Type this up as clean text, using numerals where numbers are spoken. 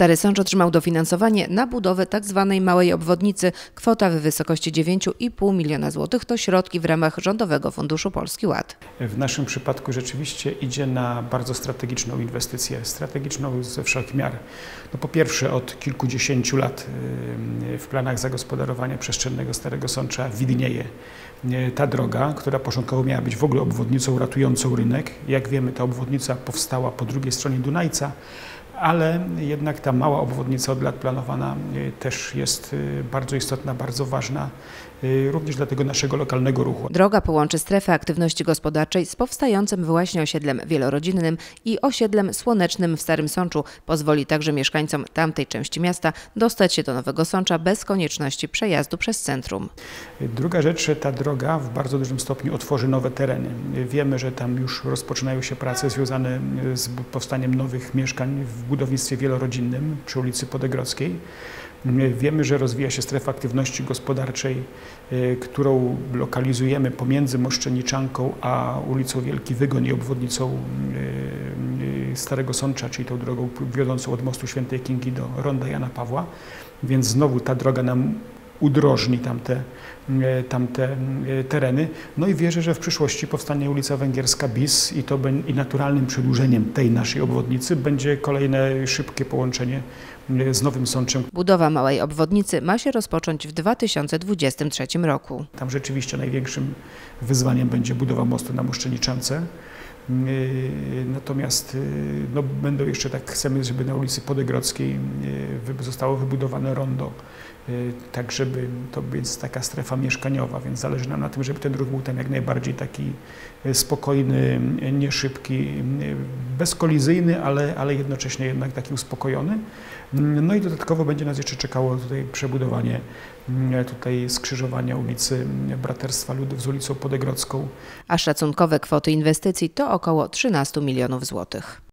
Stary Sącz otrzymał dofinansowanie na budowę tzw. małej obwodnicy. Kwota w wysokości 9,5 miliona złotych to środki w ramach Rządowego Funduszu Polski Ład. W naszym przypadku rzeczywiście idzie na bardzo strategiczną inwestycję, strategiczną ze wszelkich miar. No po pierwsze, od kilkudziesięciu lat w planach zagospodarowania przestrzennego Starego Sącza widnieje ta droga, która początkowo miała być w ogóle obwodnicą ratującą rynek. Jak wiemy, ta obwodnica powstała po drugiej stronie Dunajca, ale jednak ta mała obwodnica od lat planowana też jest bardzo istotna, bardzo ważna, również dla tego naszego lokalnego ruchu. Droga połączy strefę aktywności gospodarczej z powstającym właśnie osiedlem wielorodzinnym i osiedlem słonecznym w Starym Sączu. Pozwoli także mieszkańcom tamtej części miasta dostać się do Nowego Sącza bez konieczności przejazdu przez centrum. Druga rzecz, że ta droga w bardzo dużym stopniu otworzy nowe tereny. Wiemy, że tam już rozpoczynają się prace związane z powstaniem nowych mieszkań w budownictwie wielorodzinnym przy ulicy Podegrodzkiej. Wiemy, że rozwija się strefa aktywności gospodarczej, którą lokalizujemy pomiędzy Moszczeniczanką a ulicą Wielki Wygoń i obwodnicą Starego Sącza, czyli tą drogą wiodącą od mostu Świętej Kingi do ronda Jana Pawła. Więc znowu ta droga nam udrożni tamte tereny. No i wierzę, że w przyszłości powstanie ulica Węgierska bis i naturalnym przedłużeniem tej naszej obwodnicy będzie kolejne szybkie połączenie z Nowym Sączem. Budowa małej obwodnicy ma się rozpocząć w 2023 roku. Tam rzeczywiście największym wyzwaniem będzie budowa mostu na Moszczeniczance. Natomiast no, będą jeszcze chcemy, żeby na ulicy Podegrodzkiej zostało wybudowane rondo, tak żeby to być taka strefa mieszkaniowa, więc zależy nam na tym, żeby ten ruch był tam jak najbardziej taki spokojny, nieszybki, bezkolizyjny, ale jednocześnie jednak taki uspokojony. No i dodatkowo będzie nas jeszcze czekało tutaj przebudowanie skrzyżowania ulicy Braterstwa Ludów z ulicą Podegrodzką. A szacunkowe kwoty inwestycji to około 13 milionów złotych.